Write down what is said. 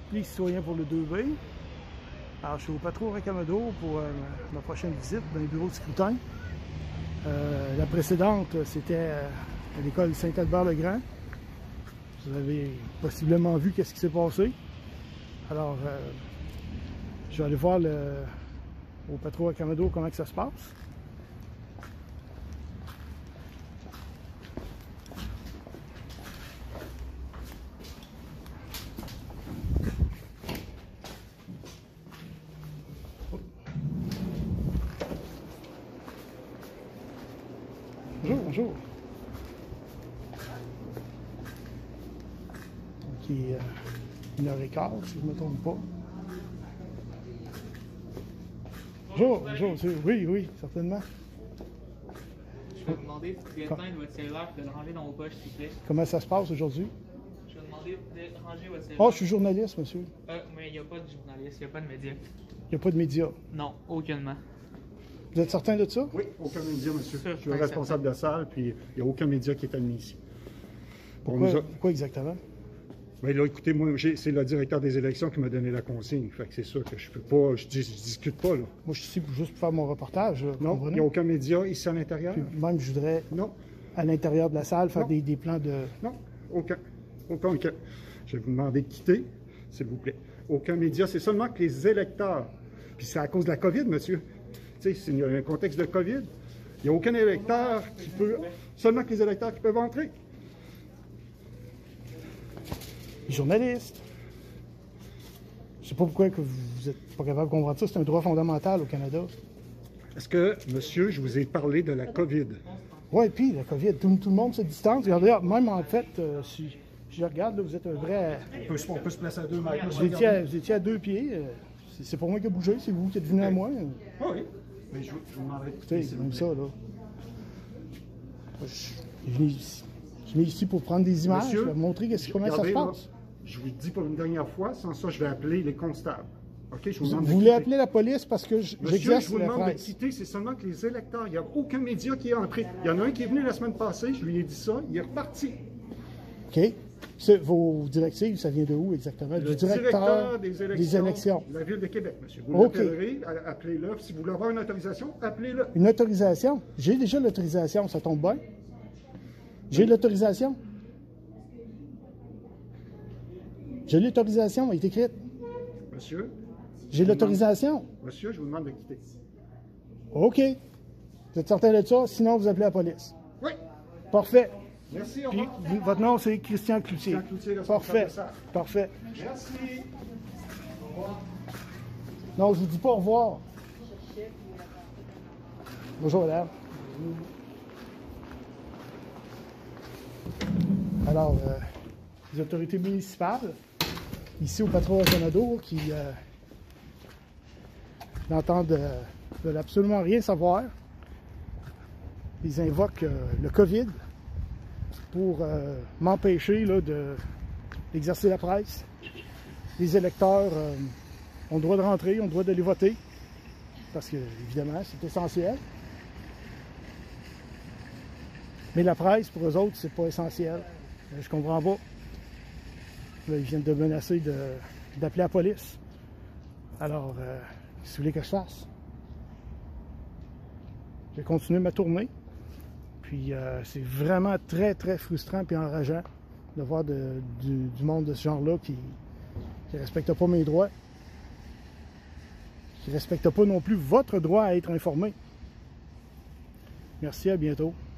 les citoyens pour le 2B. Alors, je suis au Patro Racamadour pour ma prochaine visite dans les bureaux de scrutin. La précédente, c'était à l'école Saint-Albert-le-Grand. Vous avez possiblement vu qu'est-ce qui s'est passé. Alors, je vais aller voir au Patro Racamadour comment que ça se passe. Bonjour, bonjour. Donc, il est 1h15, si je ne me trompe pas. Bonjour, bonjour, monsieur. Oui, oui, certainement. Je vais vous demander d'éteindre votre cellulaire et de le ranger dans vos poches, s'il vous plaît. Comment ça se passe aujourd'hui? Je vais vous demander de ranger votre cellulaire. Oh, je suis journaliste, monsieur. Mais il n'y a pas de journaliste, il n'y a pas de médias. Il n'y a pas de médias. Non, aucunement. Vous êtes certain de ça? Oui, aucun média, monsieur. Sûr, Je suis le responsable de salle, puis il n'y a aucun média qui est admis ici. Pourquoi exactement? Bien là, écoutez, moi, c'est le directeur des élections qui m'a donné la consigne. Fait que c'est sûr que je peux pas, je discute pas, là. Moi, je suis ici juste pour faire mon reportage. Non, il n'y a aucun média ici à l'intérieur? Même, je voudrais, Non. à l'intérieur de la salle, faire des plans de... Non, aucun. Je vais vous demander de quitter, s'il vous plaît. Aucun média, c'est seulement que les électeurs. Puis c'est à cause de la COVID, monsieur. Tu sais, il y a un contexte de COVID. Il n'y a aucun électeur qui peut... Seulement que les électeurs qui peuvent entrer. Les journalistes. Je ne sais pas pourquoi que vous n'êtes pas capable de comprendre ça. C'est un droit fondamental au Canada. Est-ce que, monsieur, je vous ai parlé de la COVID? Oui, puis la COVID, tout le monde se distance. Regardez, même en fait, si je regarde, là, vous êtes un vrai... On peut se placer à 2 mètres. Vous étiez à 2 pieds. C'est pas moi qui ai bougé, c'est vous qui êtes venu à moi. Ah oui. Mais je vous demanderai de Écoutez, c'est même ça, là. Je suis venu ici pour prendre des images, Monsieur, pour montrer comment ça se regardez, passe. Là, je vous le dis pour une dernière fois, sans ça, je vais appeler les constables. OK, je vous demande de Vous voulez quitter. appeler la police parce que Monsieur, j'exerce je vous la demande de presse. quitter, c'est seulement que les électeurs, il n'y a aucun média qui est entré. Il y en a un qui est venu la semaine passée, je lui ai dit ça, il est reparti. OK. Vos directives, ça vient de où exactement? Le Du directeur des élections. de la Ville de Québec, monsieur. Vous OK. l'appellerez, appelez-le. Si vous voulez avoir une autorisation, appelez-le. Une autorisation? J'ai déjà l'autorisation, ça tombe bien. J'ai l'autorisation. J'ai l'autorisation, elle est écrite. Monsieur? J'ai l'autorisation. Monsieur, je vous demande de quitter. OK. Vous êtes certain de ça? Sinon, vous appelez la police. Oui. Parfait. Merci, au Puis, revoir. votre nom, c'est Christian Cloutier. Christian Cloutier, responsable Parfait. de salle. Parfait. Merci. Au revoir. Non, je vous dis pas au revoir. Bonjour, madame. Alors, les autorités municipales, ici au Patro Racamadour, qui n'entendent veulent absolument rien savoir. Ils invoquent le COVID pour m'empêcher d'exercer la presse. Les électeurs ont le droit de rentrer, ont le droit d'aller voter, parce que, évidemment, c'est essentiel. Mais la presse, pour eux autres, c'est pas essentiel. Je comprends pas. Là, ils viennent de menacer d'appeler la police. Alors, qu'est-ce que vous voulez que je fasse? Je vais continuer ma tournée. Puis, c'est vraiment très, très frustrant et enrageant de voir du monde de ce genre-là qui ne respecte pas mes droits, qui ne respecte pas non plus votre droit à être informé. Merci, à bientôt.